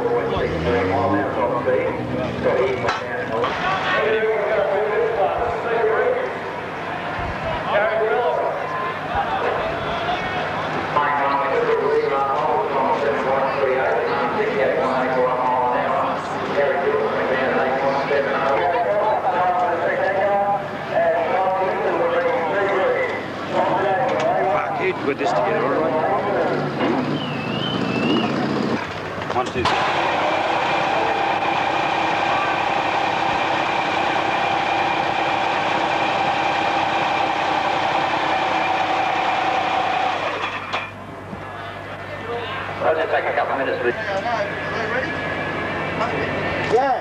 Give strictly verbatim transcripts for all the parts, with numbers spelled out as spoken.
Put this together, all right? One, two, three. I'll just take a couple of minutes. Ready? Yeah.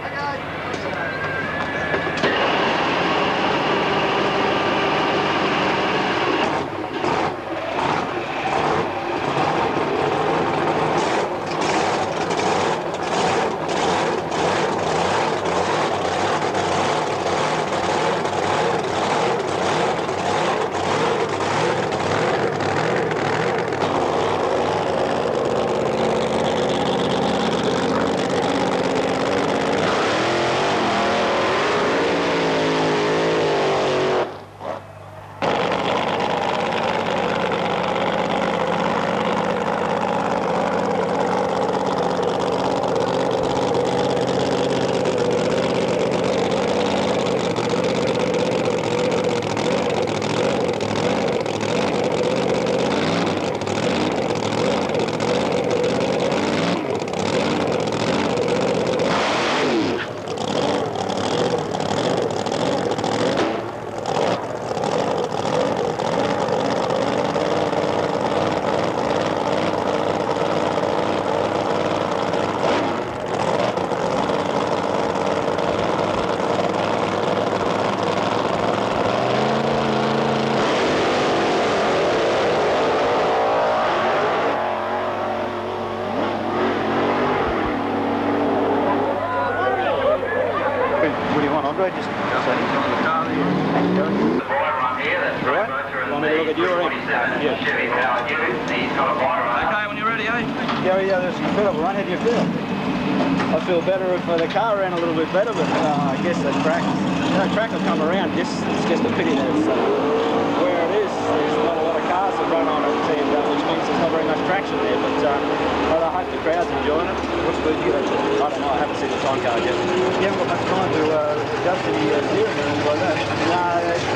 I feel better if uh, the car ran a little bit better, but uh, I guess the track, you know, track will come around. Just, it's just a pity that it's uh, where it is. There's not a lot of cars that run on it, and, uh, which means there's not very much traction there. But, uh, but I hope the crowd's enjoying it. What's good? You got? I don't know. I haven't seen the time card yet. You haven't got much time to uh, adjust the uh, steering or anything like that. No.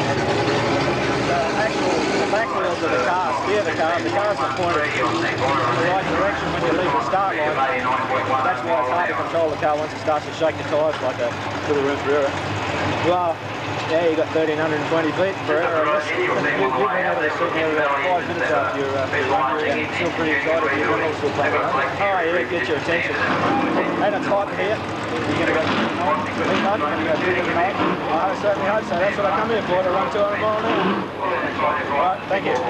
The actual the back wheels of the car steer the car. The car's not pointed in the right direction when you leave the start line. That's why it's hard to control the car once it starts to shake the tyres like a little room for error. Well, yeah, you got thirteen twenty feet per hour. I guess. You've been able to sit here about five minutes after your, uh, your run. You're still pretty excited. You're still playing. Oh yeah, get your attention. And it's hot here. You're going to go big hot, you're going to go bigger than that. I certainly hope so. That's what I come here for, to run two hundred mile an hour. All right, thank you.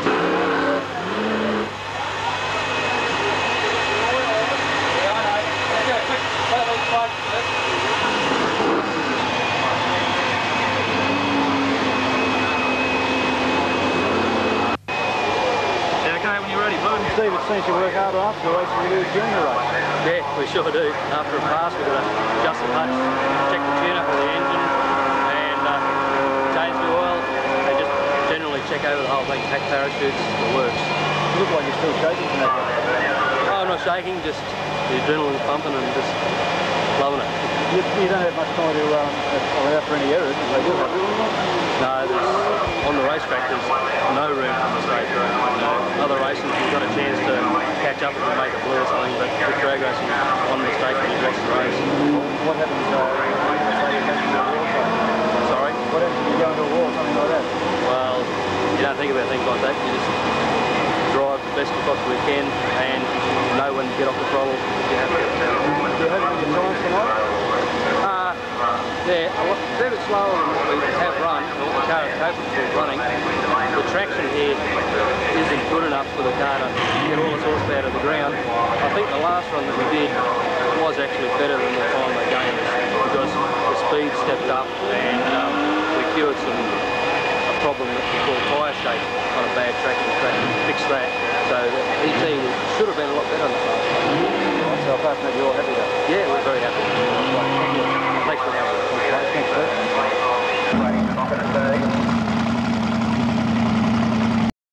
Steve, it seems you work harder after the race than you do during the race. Yeah, we sure do. After a pass, we've got to adjust the clutch, check the tune-up of the engine, and uh, change the oil, and just generally check over the whole thing, pack parachutes, the works. You look like you're still shaking from that. Oh, I'm not shaking, just the adrenaline's pumping and just loving it. You, you don't have much time to um, allow for any errors, as they do have. No, there's, on the racetrack there's no room for mistakes. You know, other races you've got a chance to catch up and make a blue or something, but with drag racing, one mistake and you've lost the race. What happens uh, if you catch the wall? Sorry? What happens if you go into a wall or something like that? Well, you don't think about things like that. You just drive the best you possibly can and know when to get off the throttle if you have to. Do you have any times tonight? Uh, yeah, a lot, a bit slower than what we have run, and what the car is capable of running. The traction here isn't good enough for the car to get all its horsepower to the ground. I think the last run that we did was actually better than the time they gave us because the speed stepped up and um, we cured some a problem that we call tyre shake on a bad track and track, fixed that. So the E T should have been a lot better than the last one. Myself, apart from that, you're all happy though? Yeah, we're very happy. Right, thank you.